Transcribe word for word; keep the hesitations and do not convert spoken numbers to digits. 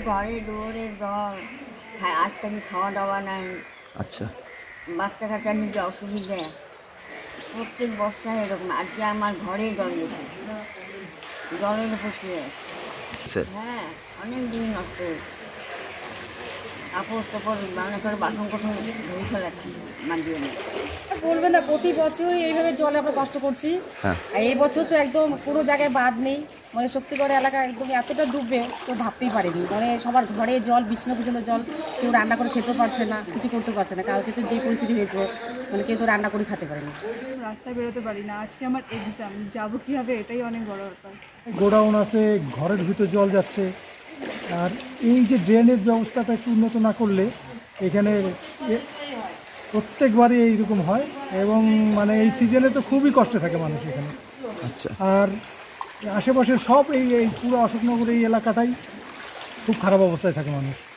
ঘরে দুয়ারে জল, আজ থেকে খাওয়া দাওয়া নাই। আচ্ছা, বাচ্চা কাচ্চা নিজে অসুবিধা, প্রত্যেক বস্তায় এরকম। আজকে আমার ঘরে জল গেছে, জলের উপর শুয়ে আছে। হ্যাঁ, অনেক দিন নষ্ট হয়েছে। কাপড় টাপড় রান্না করে বাসন কোসন ধুয়ে ফেলাচ্ছি মাঝিয়ে নেই। বলবে না, প্রতি বছরই এইভাবে জলে আমরা কষ্ট করছি। আর এই বছর তো একদম কোনো জায়গায় বাদ নেই, মানে শক্তিগড় এলাকা একদম এতটা ডুববে তো ভাবতেই পারিনি। মানে সবার ঘরে জল, বিছানা পর্যন্ত জল, কেউ রান্না করে খেতে পারছে না, কিছু করতে পারছে না। কালকে তো যে পরিস্থিতি হয়েছে, মানে কেউ তো রান্না করে খেতে পারেনি। রাস্তায় বেরোতে পারি না, আজকে আমার এক্সাম, যাবো কীভাবে এটাই অনেক বড় ব্যাপার। গোডাউন আছে, ঘরের ভিতর জল যাচ্ছে। আর এই যে ড্রেনেজ ব্যবস্থাটা একটু উন্নত না করলে এখানে প্রত্যেকবারই এইরকম হয়, এবং মানে এই সিজনে তো খুবই কষ্টে থাকে মানুষ এখানে। আচ্ছা, আর আশেপাশে সব এই এই পুরো অশোকনগর এই এলাকাটাই খুব খারাপ অবস্থায় থাকে মানুষ।